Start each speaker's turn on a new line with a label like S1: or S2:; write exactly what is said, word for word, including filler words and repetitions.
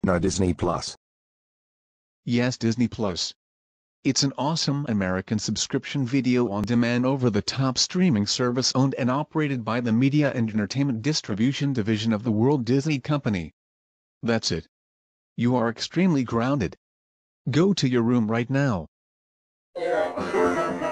S1: know Disney Plus?
S2: Yes, Disney Plus. It's an awesome American subscription video-on-demand over-the-top streaming service owned and operated by the Media and Entertainment Distribution Division of the Walt Disney Company. That's it. You are extremely grounded. Go to your room right now.